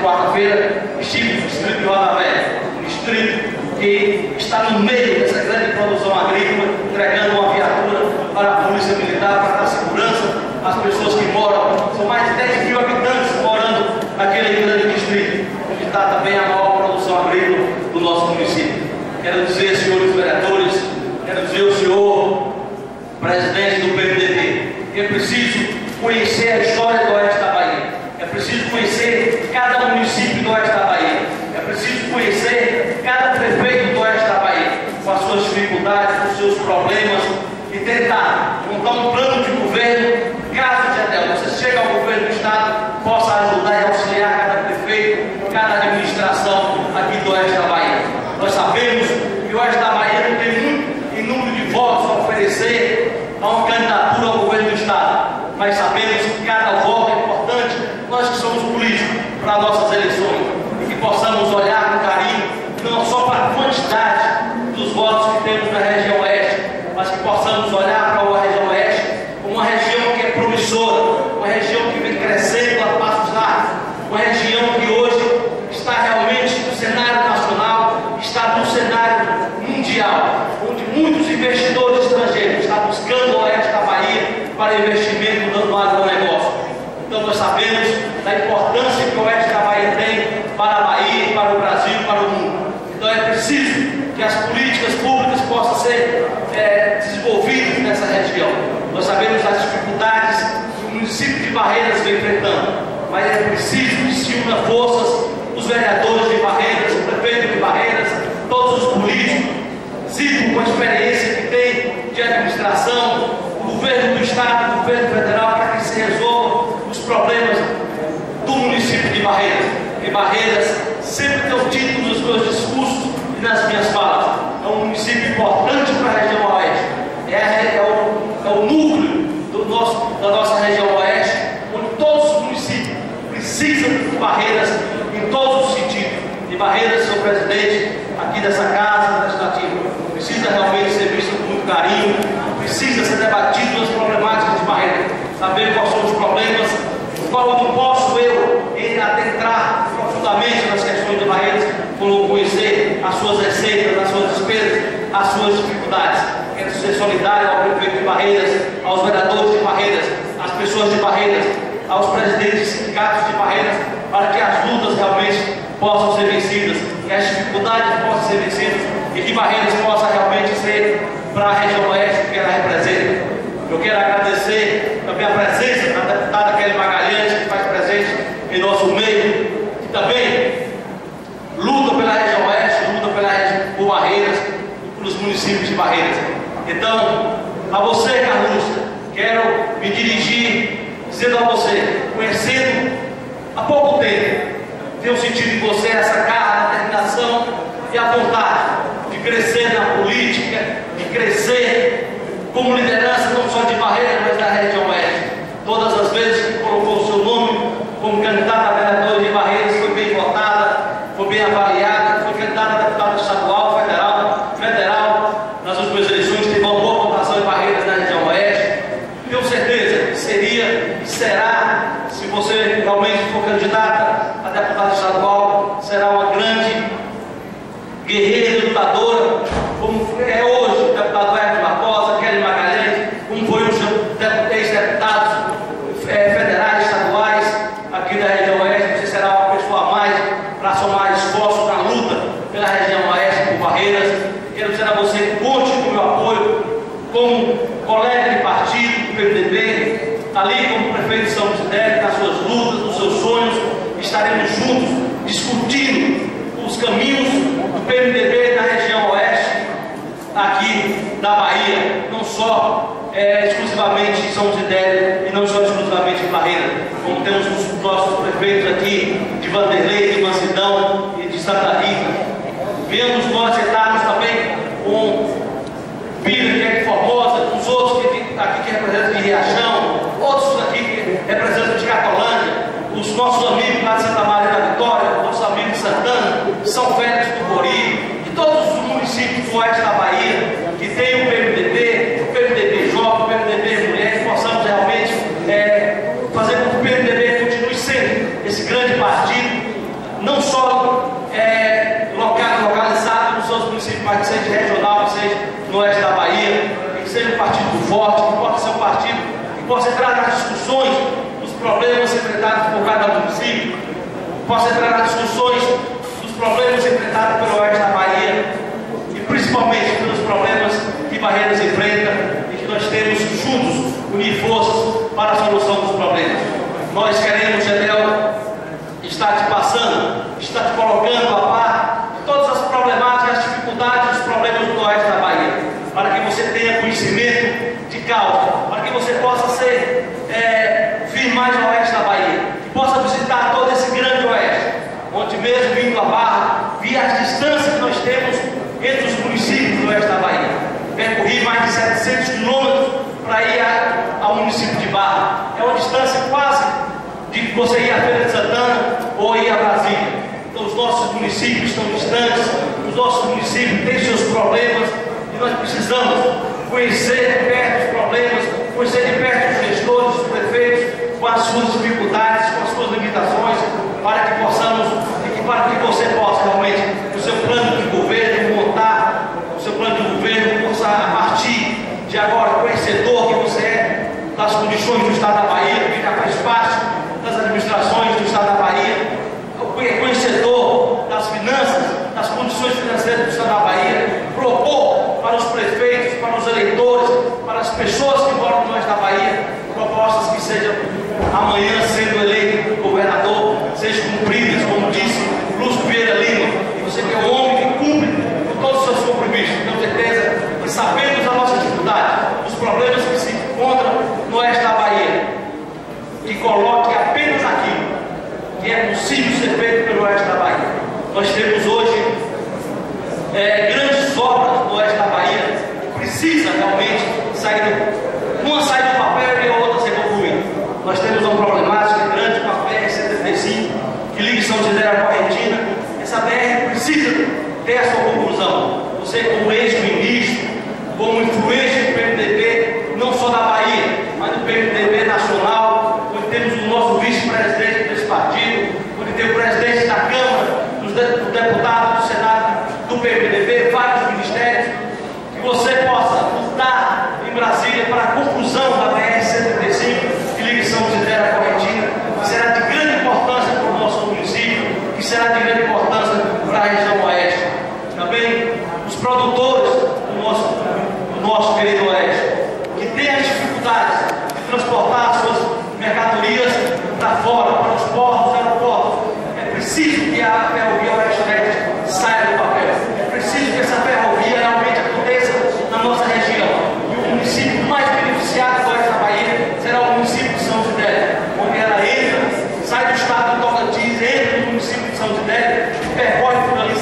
quarta-feira, estive no distrito de Roda Velha, um distrito que está no meio dessa grande produção agrícola, entregando uma viatura para a Polícia Militar para dar segurança às pessoas que moram. São mais de 10 mil habitantes morando naquele grande distrito, onde está também a maior produção agrícola do nosso município. Quero dizer, senhores vereadores, quero dizer ao senhor presidente do PMDB, que é preciso conhecer a história do Oeste da Bahia, é preciso conhecer cada município do Oeste da Bahia, é preciso conhecer cada prefeito do Oeste da Bahia, com as suas dificuldades, com os seus problemas, e tentar montar um plano de governo, caso de até você chegue ao governo do Estado, possa ajudar e auxiliar cada prefeito, cada administração aqui do Oeste da Bahia. Nós sabemos que o Oeste da Bahia não tem muito em número de votos a oferecer a uma candidatura ao governo do Estado, mas sabemos que cada voto é importante, nós que somos políticos, para nossas eleições, e que possamos olhar com carinho, não só para a quantidade dos votos que temos na região Oeste, mas que possamos olhar para a região Oeste como uma região que é promissora, uma região que vem crescendo a passos largos, uma região que hoje está realmente no cenário nacional, está no cenário mundial, onde muitos investidores estrangeiros estão buscando o Oeste da Bahia para investimento no agronegócio. Então nós sabemos da importância que o Oeste da Bahia tem para a Bahia, para o Brasil, para o mundo. Então é preciso que as políticas públicas possam ser desenvolvidas nessa região. Nós sabemos das dificuldades que o município de Barreiras vem enfrentando, mas é preciso que se una forças os vereadores de Barreiras, o prefeito de Barreiras, todos os políticos, Zico, com a experiência que tem de administração, o governo do Estado, o governo federal, para que se resolvam os problemas do município de Barreiras. E Barreiras sempre tenho dito nos meus discursos e nas minhas falas, é um município importante para a região Oeste, é o núcleo da nossa região Oeste, onde todos os municípios precisam de Barreiras em todos os sentidos. E Barreiras, senhor presidente, aqui dessa casa legislativa, precisa realmente ser visto com muito carinho, precisa ser debatido as problemáticas de Barreiras, saber quais são os problemas, o qual não posso eu adentrar profundamente nas questões de Barreiras, como conhecer as suas receitas, as suas despesas, as suas dificuldades. Quero ser solidário ao prefeito de Barreiras, aos vereadores de Barreiras, às pessoas de Barreiras, aos presidentes de sindicatos de Barreiras, para que as lutas realmente possam ser vencidas, que as dificuldades possam ser vencidas e que Barreiras possa realmente ser para a região Oeste que ela representa. Eu quero agradecer também a presença da deputada Kelly Magalhães, que faz presente em nosso meio, que também luta pela região Oeste, luta por Barreiras e pelos municípios de Barreiras. Então, a você, Carlúcia, quero me dirigir dizendo a você, conhecendo há pouco tempo, tenho sentido em você essa garra, determinação e a vontade de crescer na política, de crescer como liderança não só de Barreiras, mas da região Oeste. Todas as vezes que colocou o seu nome como candidata a vereadora de Barreiras, foi bem votada, foi bem avaliada, foi candidata a deputada estadual, federal, nas últimas eleições teve uma boa votação em Barreiras na região Oeste. Tenho certeza que seria e será, se você realmente for candidata a deputada estadual, será uma grande guerreira, lutadora, como é hoje o deputado Hermes Barbosa, Kelly Magalhães, como foi os ex-deputados federais, estaduais, aqui da região Oeste. Você será uma pessoa a mais para somar esforços na luta pela região Oeste, por Barreiras. Quero dizer a você que conte com o meu apoio, como colega de partido do PMDB, ali como prefeito de São José, nas suas lutas, nos seus sonhos, estaremos juntos discutindo os caminhos do PMDB na região Oeste, aqui da Bahia, não só exclusivamente em São José e não só exclusivamente em Barreiras, como temos os nossos prefeitos aqui de Vanderlei, de Mansidão e de Santa Rita. Vemos nós estarmos também com Pira, que é de Formosa, os outros aqui que representam de Riachão, outros aqui que representam de Catolândia, os nossos amigos lá de Santa Maria da Vitória, nossos amigos de Santana, São Félix do Bori, e todos os municípios do Oeste da Bahia, que tem o PMDB Jovem, o PMDB Mulher, que possamos realmente fazer com que o PMDB continue sendo esse grande partido não só localizado nos seus municípios, mas que seja regional, que seja no oeste da Bahia, que seja um partido forte, que possa ser um partido que possa entrar nas discussões dos problemas enfrentados por cada município, que possa entrar nas discussões dos problemas enfrentados pelo oeste da Bahia e principalmente pelos problemas que Barreiras enfrenta e que nós temos juntos unir forças para a solução dos problemas. Nós queremos, Gedel, estar te passando, estar te colocando a par de todas as problemáticas, as dificuldades, os problemas do oeste da Bahia, para que você tenha conhecimento de causa, para que você possa vir mais ao oeste da Bahia, que possa visitar todo esse grande oeste, onde mesmo vindo a Barra, via as distâncias que nós temos entre os municípios do oeste da Bahia. Percorri mais de 700 quilômetros para ir ao município de Barra. É uma distância quase de você ir à Feira de Santana ou ir a Brasília. Então os nossos municípios estão distantes, os nossos municípios têm seus problemas e nós precisamos conhecer de perto os problemas, conhecer de perto os gestores, os prefeitos, com as suas dificuldades, com as suas limitações, para que possamos para que você possa realmente, no seu plano de governo, montar o seu plano de governo, possa a partir de agora, conhecedor que você é das condições do Estado da Bahia, que já faz parte das administrações do Estado da Bahia, conhecedor das finanças, das condições financeiras do Estado da Bahia, propor para os prefeitos, para os eleitores, para as pessoas que moram no oeste da Bahia, propostas que sejam amanhã sendo eleito governador, sejam cumpridas, como disse Lúcio Vieira Lima, você que é um homem que cumpre com todos os seus compromissos. Tenho certeza que sabemos da nossa dificuldade, dos problemas que se encontram no oeste da Bahia, que coloque apenas aquilo que é possível ser feito pelo oeste da Bahia. Nós temos hoje grandes obras no oeste da Bahia, que precisa realmente uma sai do papel e a outra ser concluída. Nós temos uma problemática grande com a BR-135, que liga São José à Correntina. Essa BR precisa ter a sua conclusão. Você, como ex-ministro, como influente do PMDB, não só da Bahia, mas do PMDB nacional, onde temos o nosso vice-presidente desse partido, onde tem o presidente da Câmara, os deputados do Senado do PMDB, vários ministérios, que você possa lutar em Brasília para a conclusão da BR-135, que liga São José à Correntina, que será de grande importância para o nosso município, que será de grande importância para a região oeste. Também os produtores do nosso querido oeste, que têm as dificuldades de transportar as suas mercadorias para fora, para os portos, aeroportos. É preciso que a ferrovia oeste-leste saia do papel. É preciso que essa ferrovia realmente aconteça na nossa região. E o município mais beneficiado do oeste da Bahia será o município de São José, onde ela sai do estado do Tocantins, entra no município de São José e percorre por ali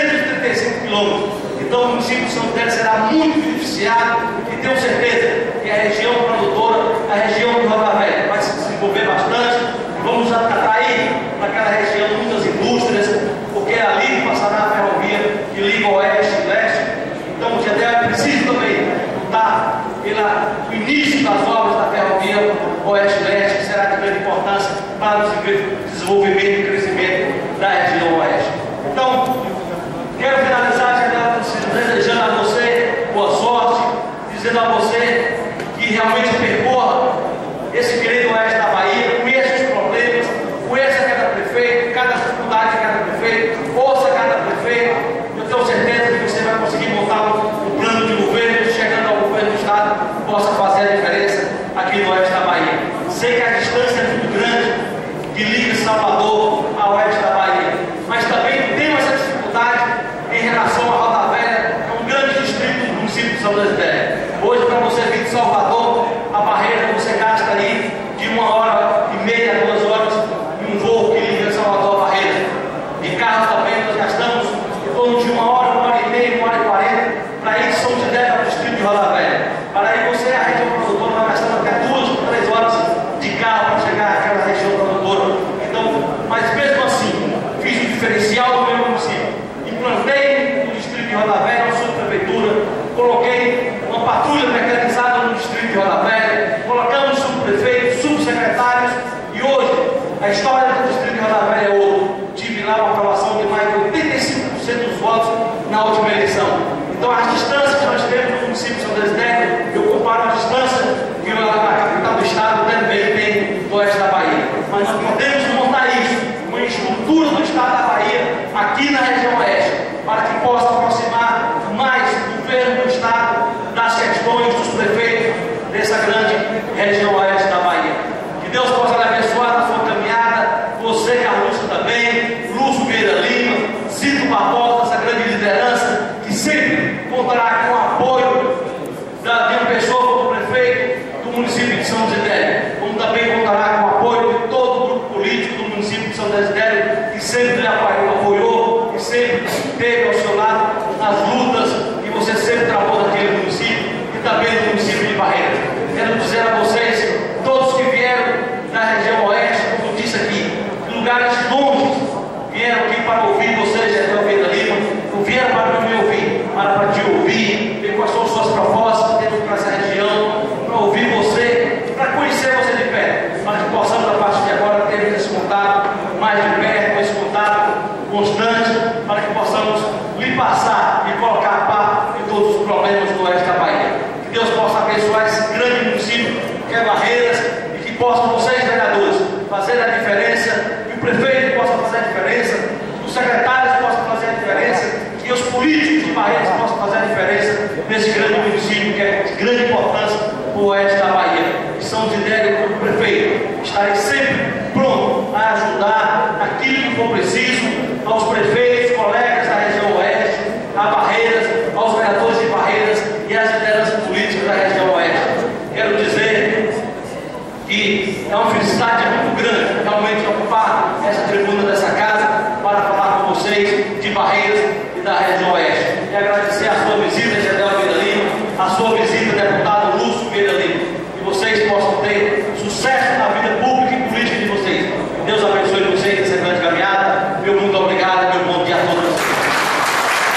235 quilômetros. Então o município de São José será muito beneficiado e tenho certeza que a região produtora, a região do Roda Velha, vai se desenvolver bastante e vamos atrair para aquela região muitas indústrias, porque é ali que passará a ferrovia que liga o oeste e o leste. Então o Gedel precisa também lutar pelo início das obras da ferrovia oeste-leste, que será de grande importância para o desenvolvimento e crescimento da região oeste. Então, quero finalizar, desejando a você boa sorte, dizendo a você que realmente percorra esse querido oeste da Bahia, conheça os problemas, conheça cada prefeito, cada dificuldade de cada prefeito, ouça cada prefeito. Eu tenho certeza que você vai conseguir montar um plano de governo, chegando ao governo do Estado, possa fazer a diferença aqui no oeste da Bahia. Sei que a distância é muito grande, que liga Salvador ao oeste da Bahia, mas também temos essa dificuldade em relação à Roda Velha, que é um grande distrito do município de São José. Hoje, para você vir de Salvador, a Barreira, você gasta aí de 1h30 a 2 horas em um voo que liga Salvador a Barreira. De carro também nós gastamos em torno de 1h, 1h30, 1h40 para ir de São José para o distrito de Roda Velha. Para aí você, a região produtora, vai gastando até 2 ou 3 horas de carro para chegar àquela região produtora. Então, mas mesmo assim, fiz o diferencial do meu município. Implantei no distrito de Roda Velha, na sua prefeitura, coloquei uma patrulha mecanizada no distrito de Roda Velha, colocamos subprefeitos, subsecretários, e hoje a história do distrito de Roda Velha é outra. Tive lá sempre lhe apoiou e sempre esteve ao seu lado nas lutas que você sempre travou naquele município e também no município de Barreiras. Quero dizer a vocês, todos que vieram da região oeste, como eu disse aqui, de lugares longe, vieram aqui para ouvir vocês, General Almeida Lima, não vieram para me ouvir, para te ouvir, ver quais são as suas propostas dentro dessa região, para ouvir você, para conhecer você de perto, para que possamos, a partir de agora, ter esse contato mais de perto, esse contato constante, para que possamos lhe passar e colocar a par em todos os problemas do oeste da Bahia. Que Deus possa abençoar esse grande município que é Barreiras e que possam vocês, vereadores, fazer a diferença, que o prefeito possa fazer a diferença, que os secretários possam fazer a diferença, que os políticos de Barreiras possam fazer a diferença nesse grande município que é de grande importância para o oeste da Bahia. E São Desidério, como prefeito, estarei sempre pronto a ajudar aquilo que for preciso aos prefeitos